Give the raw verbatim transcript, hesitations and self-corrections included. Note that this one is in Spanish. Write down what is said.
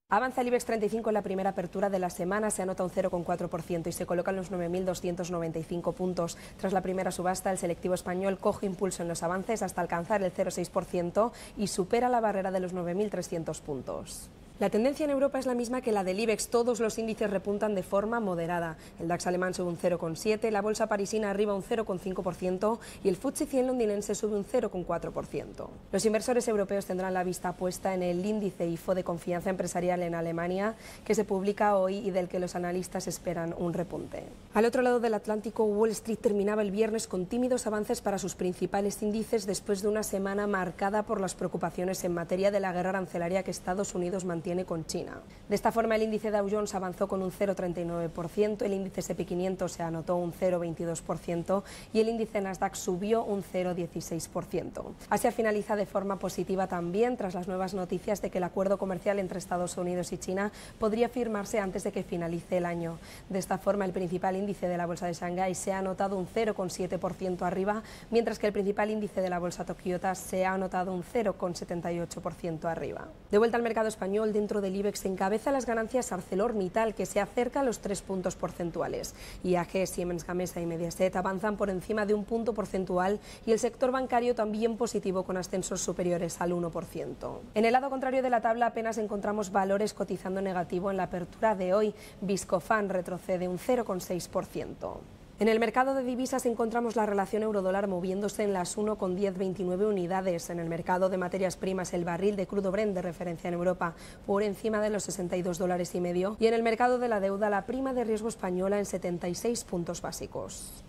Avanza el IBEX treinta y cinco en la primera apertura de la semana, se anota un cero coma cuatro por ciento y se coloca en los nueve mil doscientos noventa y cinco puntos. Tras la primera subasta, el selectivo español coge impulso en los avances hasta alcanzar el cero coma seis por ciento y supera la barrera de los nueve mil trescientos puntos. La tendencia en Europa es la misma que la del IBEX, todos los índices repuntan de forma moderada. El DAX alemán sube un cero coma siete por ciento, la bolsa parisina arriba un cero coma cinco por ciento y el F T S E cien londinense sube un cero coma cuatro por ciento. Los inversores europeos tendrán la vista puesta en el índice I F O de confianza empresarial en Alemania, que se publica hoy y del que los analistas esperan un repunte. Al otro lado del Atlántico, Wall Street terminaba el viernes con tímidos avances para sus principales índices después de una semana marcada por las preocupaciones en materia de la guerra arancelaria que Estados Unidos mantiene con China. De esta forma, el índice Dow Jones avanzó con un cero coma treinta y nueve por ciento, el índice S and P quinientos se anotó un cero coma veintidós por ciento y el índice Nasdaq subió un cero coma dieciséis por ciento. Asia finaliza de forma positiva también tras las nuevas noticias de que el acuerdo comercial entre Estados Unidos y China podría firmarse antes de que finalice el año. De esta forma, el principal índice de la bolsa de Shanghái se ha anotado un cero coma siete por ciento arriba, mientras que el principal índice de la bolsa Tokyota se ha anotado un cero coma setenta y ocho por ciento arriba. De vuelta al mercado español, dentro del IBEX encabeza las ganancias ArcelorMittal, que se acerca a los tres puntos porcentuales. I A G, Siemens Gamesa y Mediaset avanzan por encima de un punto porcentual y el sector bancario también positivo con ascensos superiores al uno por ciento. En el lado contrario de la tabla apenas encontramos valores cotizando negativo en la apertura de hoy. Viscofan retrocede un cero coma seis por ciento. En el mercado de divisas encontramos la relación euro-dólar moviéndose en las uno coma diez veintinueve unidades. En el mercado de materias primas, el barril de crudo Brent de referencia en Europa por encima de los sesenta y dos dólares y medio. Y en el mercado de la deuda, la prima de riesgo española en setenta y seis puntos básicos.